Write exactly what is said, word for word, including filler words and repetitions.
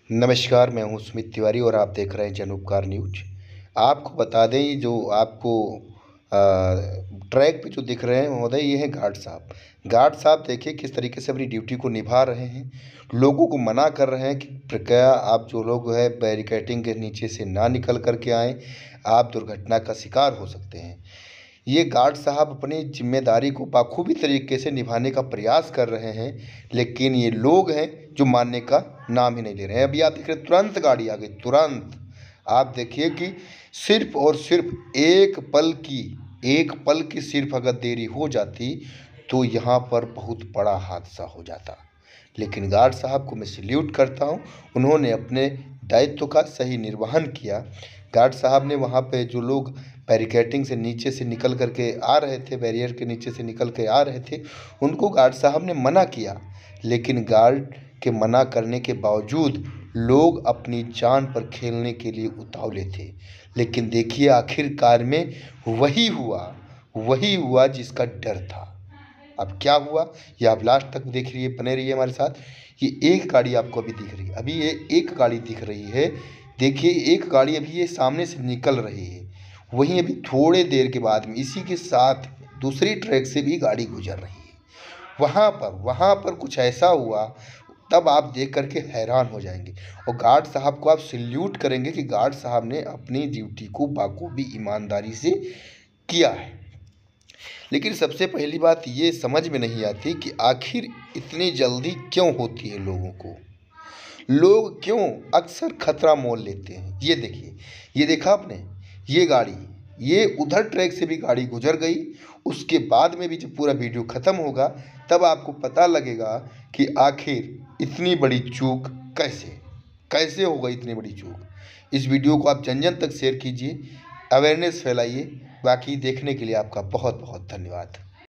नमस्कार, मैं हूं सुमित तिवारी और आप देख रहे हैं जन उपकार न्यूज। आपको बता दें, ये जो आपको अ, ट्रैक पे जो दिख रहे हैं महोदय, ये हैं गार्ड साहब। गार्ड साहब देखिए किस तरीके से अपनी ड्यूटी को निभा रहे हैं। लोगों को मना कर रहे हैं कि कृपया आप जो लोग है बैरिकेडिंग के नीचे से ना निकल कर के आएँ, आप दुर्घटना का शिकार हो सकते हैं। ये गार्ड साहब अपनी जिम्मेदारी को बाखूबी तरीके से निभाने का प्रयास कर रहे हैं, लेकिन ये लोग हैं जो मानने का नाम ही नहीं ले रहे हैं। अभी आप देख रहे हैं तुरंत गाड़ी आ गई, तुरंत। आप देखिए कि सिर्फ और सिर्फ एक पल की एक पल की सिर्फ अगर देरी हो जाती तो यहाँ पर बहुत बड़ा हादसा हो जाता। लेकिन गार्ड साहब को मैं सैल्यूट करता हूँ, उन्होंने अपने दायित्व का सही निर्वहन किया। गार्ड साहब ने वहाँ पे जो लोग बैरिकेडिंग से नीचे से निकल कर के आ रहे थे, बैरियर के नीचे से निकल के आ रहे थे, उनको गार्ड साहब ने मना किया। लेकिन गार्ड के मना करने के बावजूद लोग अपनी जान पर खेलने के लिए उतावले थे। लेकिन देखिए आखिरकार में वही हुआ वही हुआ जिसका डर था। अब क्या हुआ ये आप लास्ट तक देख रहिए, बने रहिए हमारे साथ। ये एक गाड़ी आपको अभी दिख रही है, अभी ये एक गाड़ी दिख रही है। देखिए एक गाड़ी अभी ये सामने से निकल रही है, वहीं अभी थोड़े देर के बाद में इसी के साथ दूसरी ट्रैक से भी गाड़ी गुजर रही है। वहाँ पर वहाँ पर कुछ ऐसा हुआ, तब आप देख कर के हैरान हो जाएंगे और गार्ड साहब को आप सैल्यूट करेंगे कि गार्ड साहब ने अपनी ड्यूटी को बाखूबी ईमानदारी से किया है। लेकिन सबसे पहली बात ये समझ में नहीं आती कि आखिर इतनी जल्दी क्यों होती है लोगों को। लोग क्यों अक्सर खतरा मोल लेते हैं। ये देखिए, ये देखा आपने, ये गाड़ी ये उधर ट्रैक से भी गाड़ी गुजर गई। उसके बाद में भी जब पूरा वीडियो ख़त्म होगा तब आपको पता लगेगा कि आखिर इतनी बड़ी चूक कैसे कैसे हो गई इतनी बड़ी चूक। इस वीडियो को आप जन जन तक शेयर कीजिए, अवेयरनेस फैलाइए। बाकी देखने के लिए आपका बहुत बहुत धन्यवाद।